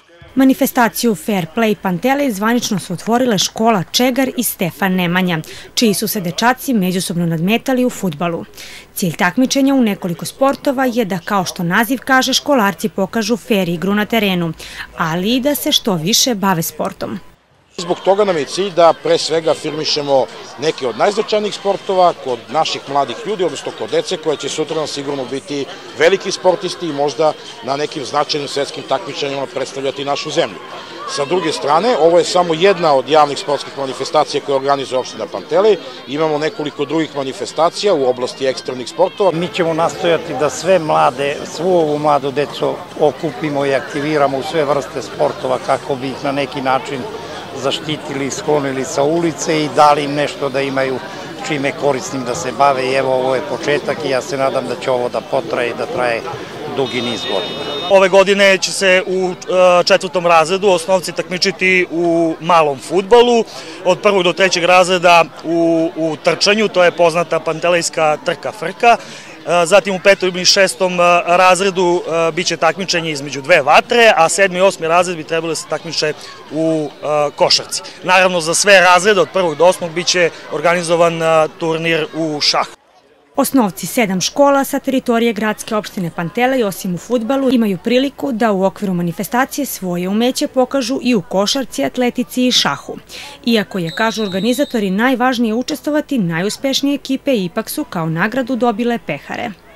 Manifestaciju Fair Play Pantelej zvanično su otvorile škola Čegar i Stefan Nemanja, čiji su se dečaci međusobno nadmetali u fudbalu. Cilj takmičenja u nekoliko sportova je da, kao što naziv kaže, školarci pokažu fer igru na terenu, ali i da se što više bave sportom. Zbog toga nam je cilj da pre svega afirmišemo neke od najznačajnijih sportova kod naših mladih ljudi, odnosno kod dece koja će sutra sigurno biti veliki sportisti i možda na nekim značajnim svetskim takmičenjima predstavljati našu zemlju. Sa druge strane, ovo je samo jedna od javnih sportskih manifestacija koje organizuje opština Pantelej. Imamo nekoliko drugih manifestacija u oblasti ekstremnih sportova. Mi ćemo nastojati da svu ovu mladu decu okupimo i aktiviramo u sve vrste sportova kako bi ih na neki način zaštitili i sklonili sa ulice i dali im nešto da imaju čime korisnim da se bave. I evo, ovo je početak i ja se nadam da će ovo da potraje i da traje dugi niz godina. Ove godine će se u 4. razredu osnovci takmičiti u malom fudbalu, od 1. do 3. razreda u trčanju, to je poznata pantelejska trka-frka. Zatim u 5. i 6. razredu biće takmičenje između dve vatre, a 7. i 8. razred bi trebalo da se takmiče u košarci. Naravno, za sve razrede od 1. do 8. biće organizovan turnir u šahu. Osnovci 7 škola sa teritorije gradske opštine Pantelej, osim u fudbalu, imaju priliku da u okviru manifestacije svoje umeće pokažu i u košarci, atletici i šahu. Iako je, kažu organizatori, najvažnije učestvovati, najuspešnije ekipe ipak su kao nagradu dobile pehare.